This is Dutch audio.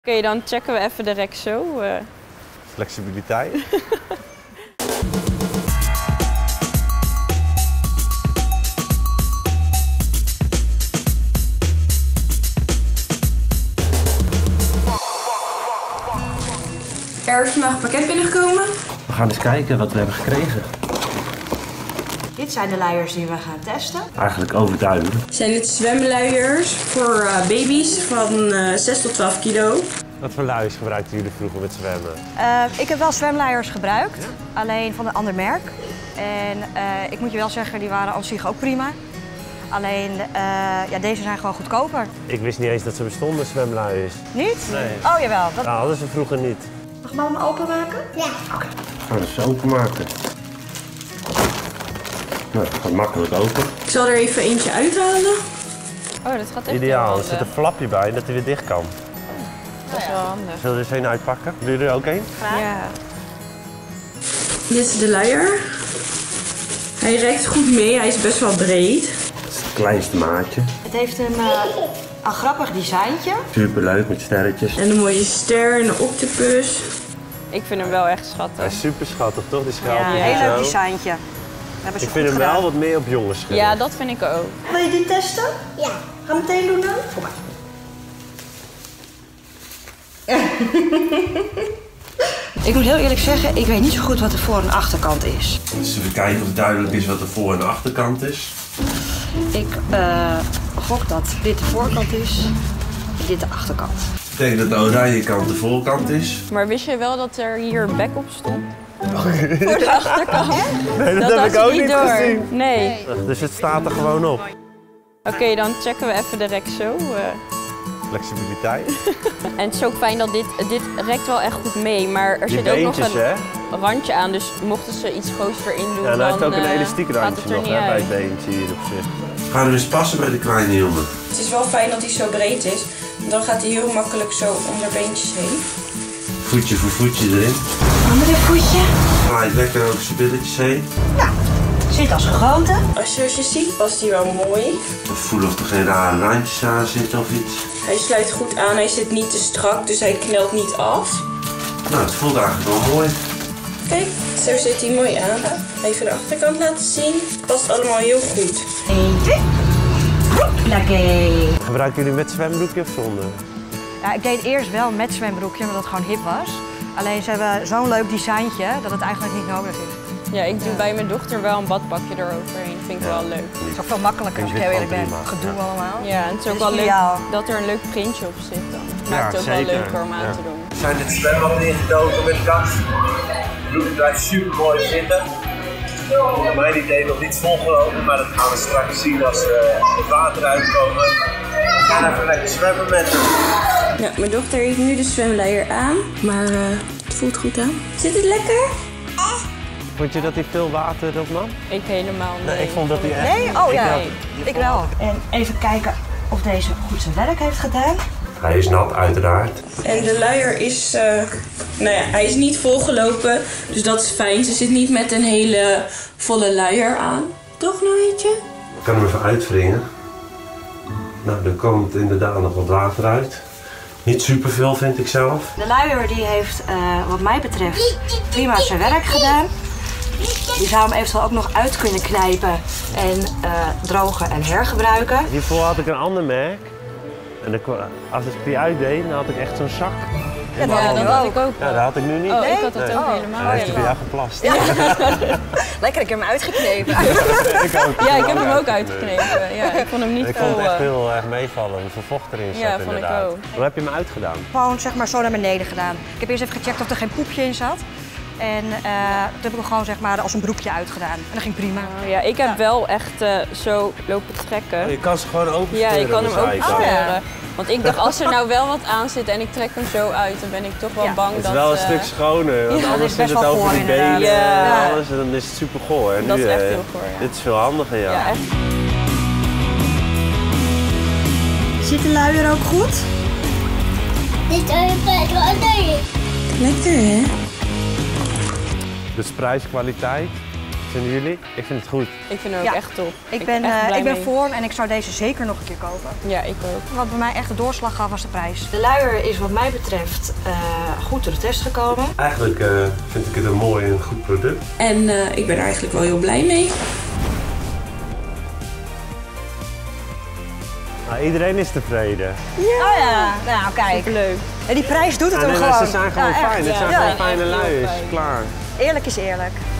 Oké, dan checken we even de rek zo. Flexibiliteit. Er is vandaag een pakket binnengekomen. We gaan eens kijken wat we hebben gekregen. Dit zijn de luiers die we gaan testen. Eigenlijk overduidelijk. Zijn het zwemluiers voor baby's van 6 tot 12 kilo. Wat voor luiers gebruikten jullie vroeger met zwemmen? Ik heb wel zwemluiers gebruikt, alleen van een ander merk. En ik moet je wel zeggen, die waren aan zich ook prima. Alleen, ja, deze zijn gewoon goedkoper. Ik wist niet eens dat ze bestonden, zwemluiers. Niet? Nee. Oh, jawel. Dat... Nou, hadden ze vroeger niet. Mag ik hem openmaken? Ja. We gaan het zo openmaken. Nou, dat gaat makkelijk open. Ik zal er even eentje uithalen. Oh, dat gaat echt Ideaal, er heel zit een flapje bij dat hij weer dicht kan. Dat is wel handig. Zullen we er eens een uitpakken? Wil jullie er ook een? Ja. Dit is de luier. Hij rekt goed mee, hij is best wel breed. Dat is het kleinste maatje. Het heeft een grappig designtje. Superleuk met sterretjes. En een mooie ster en een octopus. Ik vind hem wel echt Hij schattig. is super schattig, toch? Die Ja, schelpjes een en heel leuk zo. designtje. Hebben ze Ik vind goed hem wel gedaan. wat meer op jongens gericht. Ja, dat vind ik ook. Wil je dit testen? Ja. Ga meteen doen dan? Kom maar. Ik moet heel eerlijk zeggen, ik weet niet zo goed wat de voor- en achterkant is. Dus even kijken of het duidelijk is wat de voor- en de achterkant is. Ik gok dat dit de voorkant is en dit de achterkant. Ik denk dat de oranje kant de voorkant is. Maar wist je wel dat er hier een bek op stond? Voor de achterkant. Nee, dat had heb ik je ook niet door. gezien. Nee. Dus het staat er gewoon op. Oké, dan checken we even de rek zo. Flexibiliteit. En het is ook fijn dat dit rekt wel echt goed mee, maar er Die zit ook nog beentjes, een hè? randje aan, dus mochten ze iets groots erin doen, Ja, en hij heeft ook een dan, elastiek gaat randje het er nog, niet hè, bij uit. het beentje hier op zich. Gaan we dus passen bij de kleine jongen. Het is wel fijn dat hij zo breed is. Dan gaat hij heel makkelijk zo onder beentjes heen. Voetje voor voetje erin. Andere voetje. Glijdt lekker over zijn billetjes heen. Zit als gegoten. Als je ziet past hij wel mooi. We voelen of er geen rare randjes aan zitten of iets. Hij sluit goed aan, hij zit niet te strak, dus hij knelt niet af. Nou, het voelt eigenlijk wel mooi. Kijk, zo zit hij mooi aan. Even de achterkant laten zien. Past allemaal heel goed. 1, 2. Lekker. Gebruiken jullie met zwembroekje of zonder? Ja, ik deed eerst wel met zwembroekje, omdat het gewoon hip was. Alleen ze hebben zo'n leuk designtje dat het eigenlijk niet nodig is. Ja, ik doe bij mijn dochter wel een badpakje eroverheen. Vind ik wel leuk. Het is ook veel makkelijker als ik heel eerlijk ben. Gedoe allemaal. Ja, en het is ook is wel leuk ideaal. dat er een leuk printje op zit dan. Maakt het ook zeker. wel leuker om aan Ja. te doen. We zijn het zwembad ingedoken met kast. De bloed blijft super mooi zitten. Naar mijn idee nog niet volgelopen, maar dat gaan we straks zien als het water uitkomen. We gaan even lekker zwemmen met hem. Ja, mijn dochter heeft nu de zwemluier aan, maar het voelt goed aan. Zit het lekker? Vond je dat hij veel water opnam? Ik helemaal niet. Nee, ik vond dat hij echt... Nee? Oh ja, Nee. ik wel. En even kijken of deze goed zijn werk heeft gedaan. Hij is nat, uiteraard. En de luier is, nou ja, hij is niet volgelopen, dus dat is fijn. Ze zit niet met een hele volle luier aan. Toch, Noëtje? Ik kan hem even uitwringen. Nou, dan komt inderdaad nog wat water uit. Niet superveel vind ik zelf. De luier die heeft, wat mij betreft, prima zijn werk gedaan. Je zou hem eventueel ook nog uit kunnen knijpen en drogen en hergebruiken. Hiervoor had ik een ander merk. En als ik die uitdeed, dan had ik echt zo'n zak. Ja, Ja, dat had ik ook Ja, wel. dat had ik nu niet. Oh, ik had dat Nee. ook En helemaal. hij heeft hij bij jou geplast. Lekker, ik heb hem uitgeknepen. Ik ook. Ja, ik heb hem ook uitgeknepen. Ja, ik vond hem niet Ik vond het echt veel. heel erg meevallen, hoeveel vocht erin zat Ja, vond ik inderdaad. ook. Hoe heb je hem uitgedaan? Gewoon zeg maar zo naar beneden gedaan. Ik heb eerst even gecheckt of er geen poepje in zat. En toen heb ik hem gewoon zeg maar als een broekje uitgedaan. En dat ging prima. Ja, ik heb wel echt zo lopen trekken. Je kan ze gewoon open Ja, je kan hem ook Oh, scheuren. Want ik dacht, als er nou wel wat aan zit en ik trek hem zo uit, dan ben ik toch wel Ja. bang Het dat... is wel een stuk schoner, want Ja, dat anders is zit best het wel over goor die inderdaad. benen Ja. en alles en dan is het super goor. En Dat nu, is echt heel goor, ja. Dit is veel handiger, ja. Ja, echt. Zit de luier ook goed? Lekker, hè? Dus prijs-kwaliteit. vinden jullie? Ik vind het goed. Ik vind hem ook echt top. Ik ben echt blij ben mee. voor en ik zou deze zeker nog een keer kopen. Ja, ik ook. Wat bij mij echt de doorslag gaf was de prijs. De luier is wat mij betreft goed door de test gekomen. Eigenlijk vind ik het een mooi en goed product. En ik ben er eigenlijk wel heel blij mee. Nou, iedereen is tevreden. Ja. Oh ja, nou kijk. Leuk. En die prijs doet het Ja, hem nee, gewoon. ze zijn gewoon Ja, echt. fijn. Het zijn Ja. gewoon fijne Heel luiers. fijn. Klaar. Eerlijk is eerlijk.